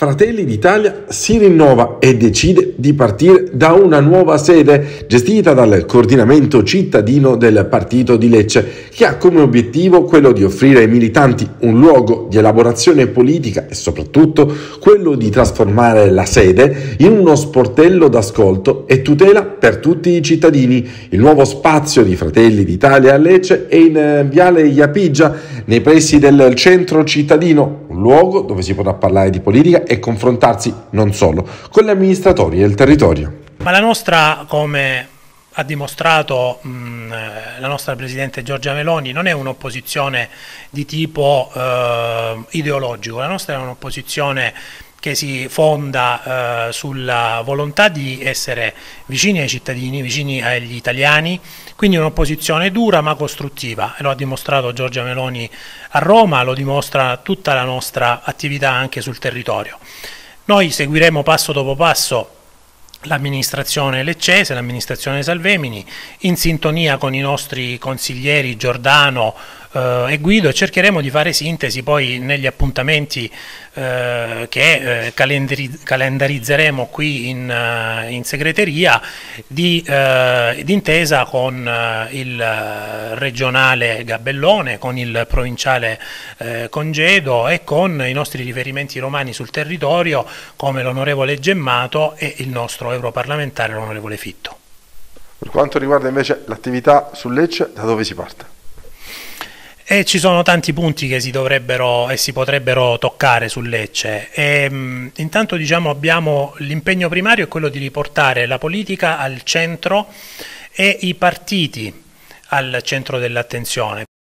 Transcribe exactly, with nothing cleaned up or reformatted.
Fratelli d'Italia si rinnova e decide di partire da una nuova sede gestita dal coordinamento cittadino del partito di Lecce, che ha come obiettivo quello di offrire ai militanti un luogo di elaborazione politica e soprattutto quello di trasformare la sede in uno sportello d'ascolto e tutela per tutti i cittadini. Il nuovo spazio di Fratelli d'Italia a Lecce è in Viale Iapigia, nei pressi del centro cittadino, un luogo dove si potrà parlare di politica e confrontarsi non solo con gli amministratori del territorio. Ma la nostra, come ha dimostrato mh, la nostra Presidente Giorgia Meloni, non è un'opposizione di tipo eh, ideologico, la nostra è un'opposizione che si fonda eh, sulla volontà di essere vicini ai cittadini, vicini agli italiani, quindi un'opposizione dura ma costruttiva, e lo ha dimostrato Giorgia Meloni a Roma, lo dimostra tutta la nostra attività anche sul territorio. Noi seguiremo passo dopo passo l'amministrazione leccese, l'amministrazione Salvemini, in sintonia con i nostri consiglieri Giordano eh, e Guido, e cercheremo di fare sintesi poi negli appuntamenti eh, che eh, calendarizzeremo qui in, uh, in segreteria di, uh, d'intesa con uh, il regionale Gabellone, con il provinciale uh, Congedo e con i nostri riferimenti romani sul territorio come l'onorevole Gemmato e il nostro europarlamentare l'onorevole Fitto. Per quanto riguarda invece l'attività su Lecce, da dove si parte? E ci sono tanti punti che si dovrebbero e si potrebbero toccare su Lecce. E, mh, intanto diciamo abbiamo l'impegno primario è quello di riportare la politica al centro e i partiti al centro dell'attenzione.